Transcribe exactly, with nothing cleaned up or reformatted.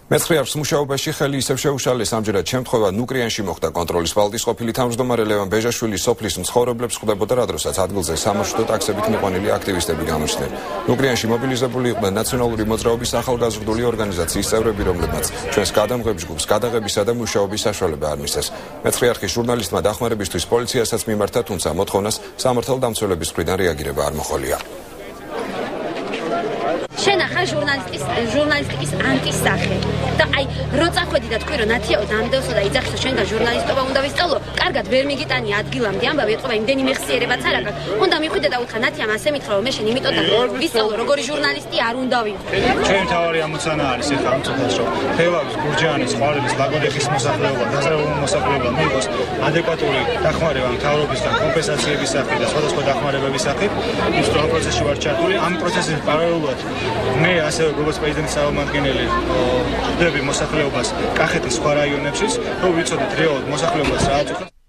მეცხრე არხის მუშაობაში ხელი ისევ შეუშალეს ამჯერად შემთხვევა ნუკრიანში მოხდა კონტროლის ვალდის ყოფილი თავმჯდომარე ლევან ბეჟაშვილი სოფლის მცხოვრებლებს ხვდებოდა რა დროსაც ადგილზე სამარშუტო ტაქსებით მოყვანილი აქტივისტები გამოჩნდნენ. ნუკრიანში მობილიზებული იყვნენ ნაციონალური მოძრაობის ახალგაზრდული ორგანიზაციის წევრები, რომლებმაც ჩვენს გადამღებ ჯგუფს გადაღებისა და მუშაობის საშუალება არ მისცეს. მეცხრე არხის ჟურნალისტმა დახმარებისთვის პოლიციასაც მიმართა, თუმცა მოთხოვნას სამართალდამცველების მხრიდან რეაგირება არ მოჰყოლია. შენ ახალ ჟურნალისტის ჟურნალისტიკის ანტისახე და აი რო წახვედი და თქვი რომ ნათიაო დამდევსო და იძახისო შენგან ჟურნალისტობა უნდა ვისწავლო, კარგად ვერ მიგიტანი ადგილამდე ამბავი ეთყობა იმდენი მეხსიერებაც არ აქვს. უნდა მიხვიდე და უთხრა ნათიამ ასე მითხრა რომ მე შენ იმიტომ და ვისწავლო როგორი ჟურნალისტი არ უნდა ვიყო. ჩვენი თავარი ამოცანა არის ეხლა ამ წუთას რომ თელავის, გურჯაანის, ყვარელის, ლაგოდეხის მოსახლეობა, დასავლური მოსახლეობა მიიღოს ადეკვატური დახმარება მთავრობისგან კომპენსაციების სახით და სხვადასხვა დახმარებების სახით. ის რა პროცესში ვარ ჩართული, ამ პროცესის პარალელურად მე ასევე როგორც პრეზიდენტის წარმომადგენელი ვხვდები მოსახლეობას კახეთის სხვა რაიონებშიც, რომ ვიცოდეთ რეალურად მოსახლეობას რა აწუხებს.